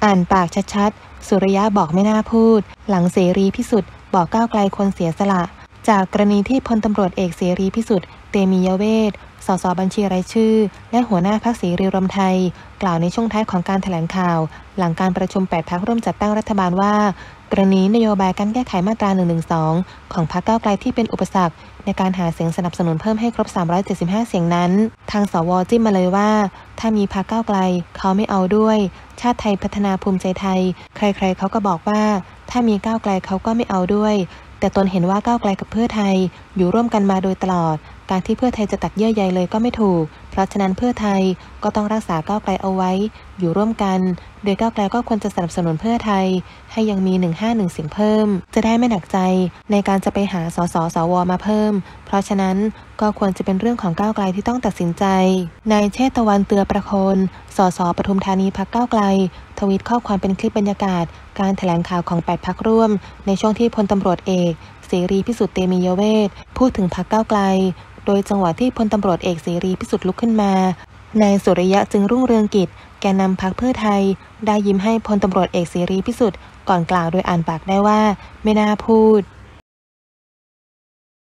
อ่านปากชัดๆสุริยะบอกไม่น่าพูดหลังเสรีพิสุทธิ์บอกก้าวไกลคนเสียสละจากกรณีที่พลตำรวจเอกเสรีพิสุทธิ์เตมียเวทสสบัญชีรายชื่อและหัวหน้าพรรคเสรีรวมไทยกล่าวในช่วงท้ายของการแถลงข่าวหลังการประชุม8พรรคร่วมจัดตั้งรัฐบาลว่ากรณีนโยบายการแก้ไขมาตรา112ของพรรคก้าวไกลที่เป็นอุปสรรคในการหาเสียงสนับสนุนเพิ่มให้ครบ375เสียงนั้นทางสวจิ้มมาเลยว่าถ้ามีพรรคก้าวไกลเขาไม่เอาด้วยชาติไทยพัฒนาภูมิใจไทยใครๆเขาก็บอกว่าถ้ามีก้าวไกลเขาก็ไม่เอาด้วยแต่ตนเห็นว่าก้าวไกลกับเพื่อไทยอยู่ร่วมกันมาโดยตลอดการที่เพื่อไทยจะตัดเยื่อใยเลยก็ไม่ถูกเพราะฉะนั้นเพื่อไทยก็ต้องรักษาก้าวไกลเอาไว้อยู่ร่วมกันโดยก้าวไกลก็ควรจะสนับสนุนเพื่อไทยให้ยังมี151เสียงเพิ่มจะได้ไม่หนักใจในการจะไปหาสสสวมาเพิ่มเพราะฉะนั้นก็ควรจะเป็นเรื่องของก้าวไกลที่ต้องตัดสินใจนายเชษฐวันเตือประโคนสสปทุมธานีพรรคก้าวไกลทวีตข้อความเป็นคลิปบรรยากาศการแถลงข่าวของ8พรรคร่วมในช่วงที่พลตำรวจเอกเสรีพิสุทธิ์เตมียเวทพูดถึงพรรคก้าวไกลโดยจังหวะที่พลตำรวจเอกเสรีพิสุทธิ์ลุกขึ้นมานายสุริยะจึงรุ่งเรืองกิจแกนนำพรรคเพื่อไทยได้ยิ้มให้พลตำรวจเอกเสรีพิสุทธิ์ก่อนกล่าวโดยอ่านปากได้ว่าไม่น่าพูด